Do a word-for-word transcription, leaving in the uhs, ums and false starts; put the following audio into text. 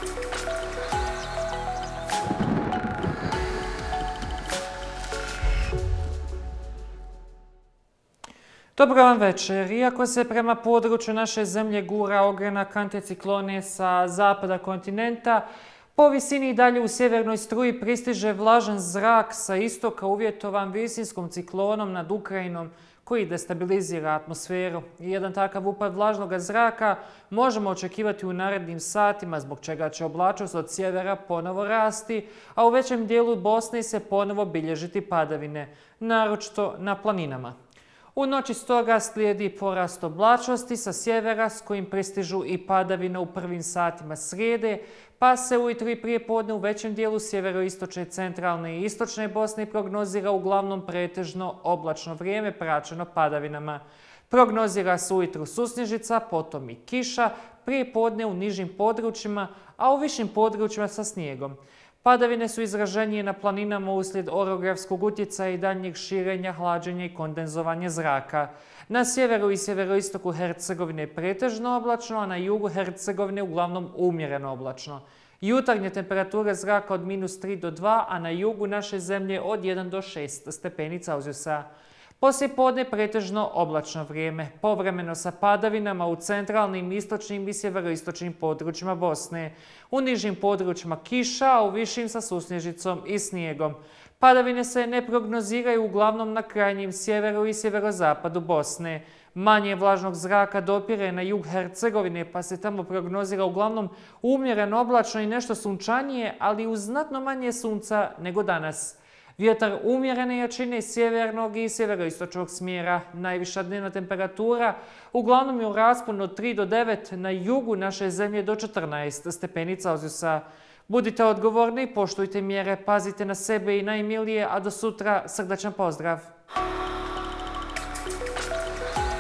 Dobro vam večer. Iako se prema području naše zemlje gura ogranak anticiklone sa zapada kontinenta, po visini i dalje u sjevernoj struji pristiže vlažan zrak sa istoka uvjetovan visinskom ciklonom nad Ukrajinom koji destabilizira atmosferu. I jedan takav upad vlažnog zraka možemo očekivati u narednim satima, zbog čega će oblačnost od sjevera ponovo rasti, a u većem dijelu Bosne se ponovo bilježiti padavine, naročito na planinama. U noći stoga slijedi porast oblačnosti sa sjevera s kojim pristižu i padavine u prvim satima srijede, pa se ujutro i prije podne u većem dijelu sjeveroistočne, centralne i istočne Bosne prognozira uglavnom pretežno oblačno vrijeme praćeno padavinama. Prognozira se ujutro susnježica, potom i kiša, prije podne u nižim područjima, a u višim područjima sa snijegom. Padavine su izraženije na planinama uslijed orografskog utjecaja i daljnjeg širenja, hlađenja i kondenzovanja zraka. Na sjeveru i sjeveroistoku Hercegovine je pretežno oblačno, a na jugu Hercegovine uglavnom umjereno oblačno. Jutarnje temperature zraka od minus tri do dva, a na jugu naše zemlje od jedan do šest stepeni Celzijusa. Poslije podne pretežno oblačno vrijeme, povremeno sa padavinama u centralnim, istočnim i sjeveroistočnim područjima Bosne. U nižim područjima kiša, a u višim sa susnježicom i snijegom. Padavine se ne prognoziraju uglavnom na krajnjem sjeveru i sjeverozapadu Bosne. Manje vlažnog zraka dopire na jug Hercegovine, pa se tamo prognozira uglavnom umjereno oblačno i nešto sunčanije, ali uz znatno manje sunca nego danas. Vjetar umjerene jačine sjevernog i sjeveroistočnog smjera. Najviša dnevna temperatura uglavnom je u rasponu od tri do devet, na jugu naše zemlje do četrnaest stepeni Celzijusa. Budite odgovorni, poštujte mjere, pazite na sebe i najmilije, a do sutra srdačan pozdrav!